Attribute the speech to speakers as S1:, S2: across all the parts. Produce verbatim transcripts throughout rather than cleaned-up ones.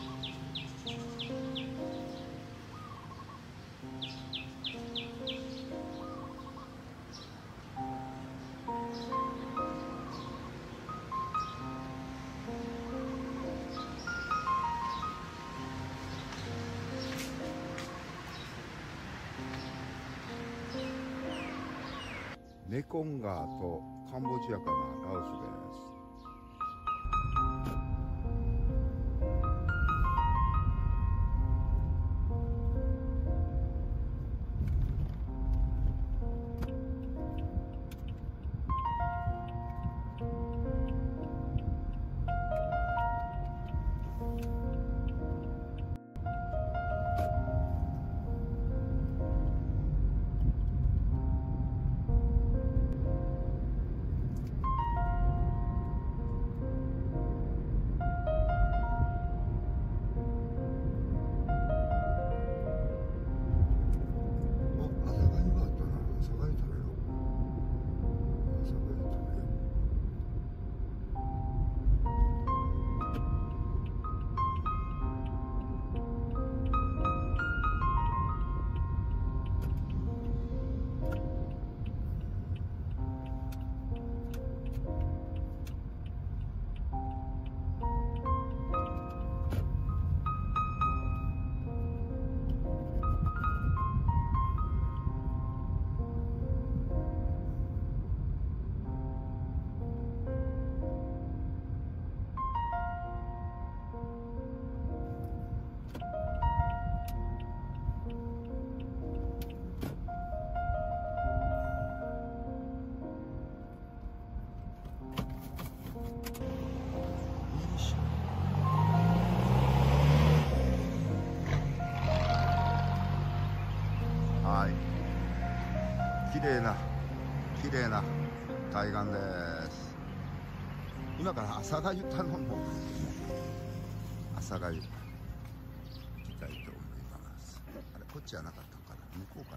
S1: メコン川とカンボジアからラオスです。はい、綺麗な綺麗な海岸です。今から朝がゆ頼もう。朝がゆ行きたいと思います。あれこっちじゃなかったのかな、向こうかな。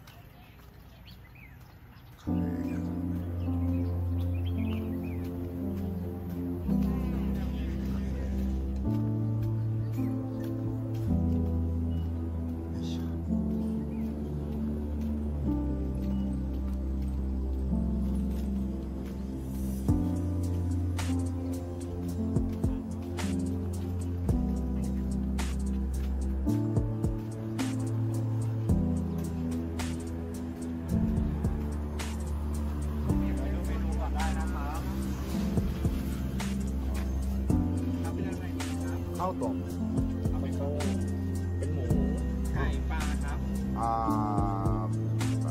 S1: カフェやข้าวต้มเอาไปต้มเป็นหมูไก่ปลาครับอ่าไป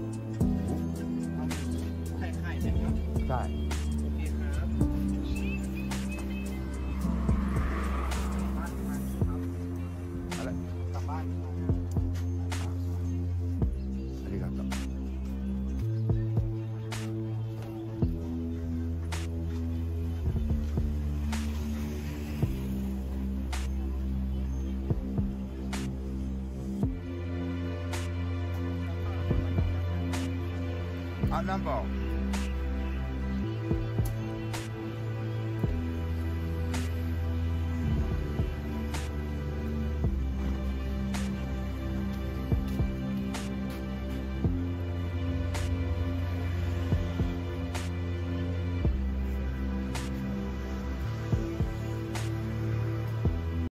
S1: ไข่ไข่ไหมครับใช่โอเคครับบ้านมาครับอะไรกลับบ้านありがとうあ、何本